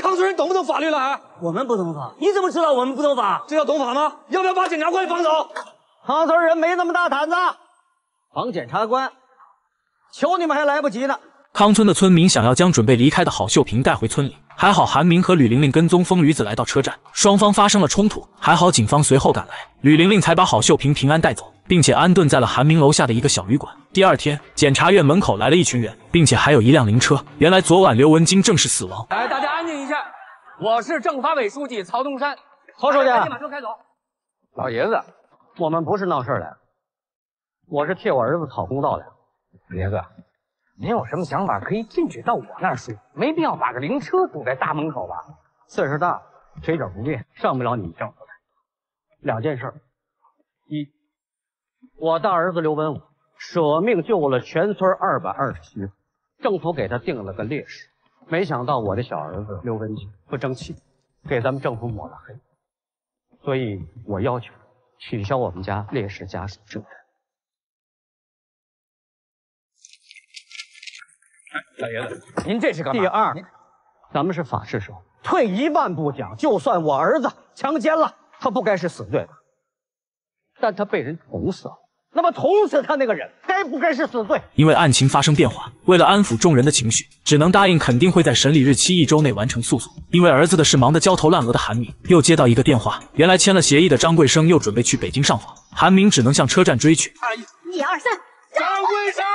康村人懂不懂法律了还？ 我们不懂法，你怎么知道我们不懂法？ 这叫懂法吗？要不要把检察官放走？ 康村人没那么大胆子，防检察官，求你们还来不及呢。 康村的村民想要将准备离开的郝秀萍带回村里，还好韩明和吕玲玲跟踪疯驴子来到车站，双方发生了冲突，还好警方随后赶来，吕玲玲才把郝秀萍平安带走，并且安顿在了韩明楼下的一个小旅馆。第二天，检察院门口来了一群人，并且还有一辆灵车。原来昨晚刘文金正式死亡。 来，大家安静一下，我是政法委书记曹东山。 曹书记， 赶紧把车开走。老爷子， 我们不是闹事来的，我是替我儿子讨公道来的。 老爷子，您有什么想法可以进去到我那儿说，没必要把个灵车堵在大门口吧？ 岁数大，腿脚不便，上不了你政府来。两件事：一，我大儿子刘文武舍命救了全村220人，政府给他定了个烈士。没想到我的小儿子刘文金不争气，给咱们政府抹了黑，所以我要求取消我们家烈士家属证人。 老爷子，您这是干嘛？ 第二，咱们是法治社会，退一万步讲，就算我儿子强奸了，他不该是死罪的，但他被人捅死了。那么捅死他那个人该不该是死罪？ 因为案情发生变化，为了安抚众人的情绪，只能答应肯定会在审理日期1周内完成诉讼。因为儿子的事忙得焦头烂额的韩明又接到一个电话，原来签了协议的张贵生又准备去北京上访，韩明只能向车站追去。 1、2、3， 张贵生！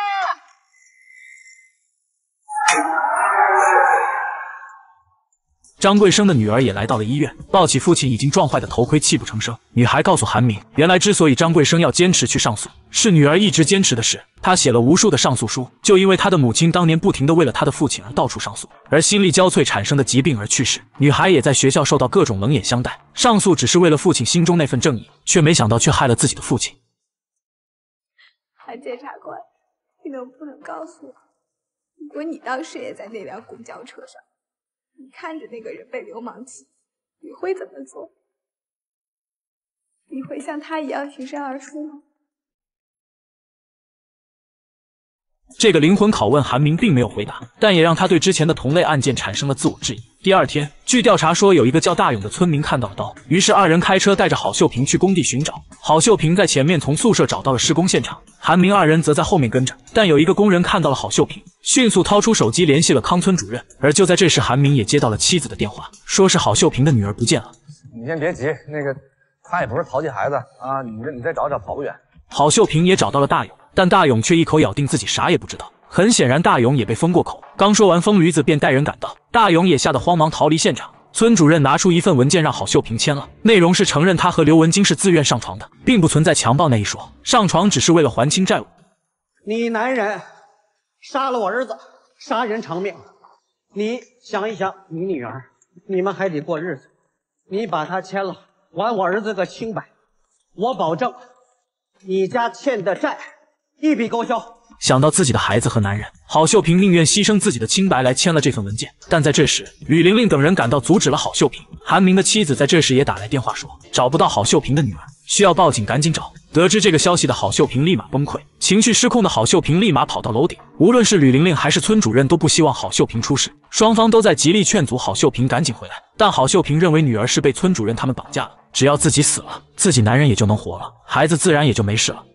张贵生的女儿也来到了医院，抱起父亲已经撞坏的头盔，泣不成声。女孩告诉韩明，原来之所以张贵生要坚持去上诉，是女儿一直坚持的是，她写了无数的上诉书，就因为她的母亲当年不停地为了她的父亲而到处上诉，而心力交瘁产生的疾病而去世。女孩也在学校受到各种冷眼相待，上诉只是为了父亲心中那份正义，却没想到却害了自己的父亲。 韩检察官，你能不能告诉我，如果你当时也在那辆公交车上，你看着那个人被流氓欺负，你会怎么做？你会像他一样挺身而出吗？ 这个灵魂拷问韩明并没有回答，但也让他对之前的同类案件产生了自我质疑。第二天，据调查说有一个叫大勇的村民看到了刀，于是二人开车带着郝秀萍去工地寻找。郝秀萍在前面从宿舍找到了施工现场，韩明二人则在后面跟着。但有一个工人看到了郝秀萍，迅速掏出手机联系了康村主任。而就在这时，韩明也接到了妻子的电话，说是郝秀萍的女儿不见了。 你先别急，那个他也不是淘气孩子啊，你再找找，跑不远。 郝秀萍也找到了大勇，但大勇却一口咬定自己啥也不知道。很显然，大勇也被封过口。刚说完，疯驴子便带人赶到，大勇也吓得慌忙逃离现场。村主任拿出一份文件让郝秀萍签了，内容是承认他和刘文金是自愿上床的，并不存在强暴那一说，上床只是为了还清债务。 你男人杀了我儿子，杀人偿命。你想一想，你女儿，你们还得过日子，你把她签了，还我儿子个清白。我保证，你家欠的债一笔勾销。 想到自己的孩子和男人，郝秀萍宁愿牺牲自己的清白来签了这份文件。但在这时，吕玲玲等人赶到阻止了郝秀萍。韩明的妻子在这时也打来电话说，找不到郝秀萍的女儿，需要报警，赶紧找。得知这个消息的郝秀萍立马崩溃，情绪失控的郝秀萍立马跑到楼顶。无论是吕玲玲还是村主任都不希望郝秀萍出事，双方都在极力劝阻郝秀萍赶紧回来。但郝秀萍认为女儿是被村主任他们绑架了，只要自己死了，自己男人也就能活了，孩子自然也就没事了。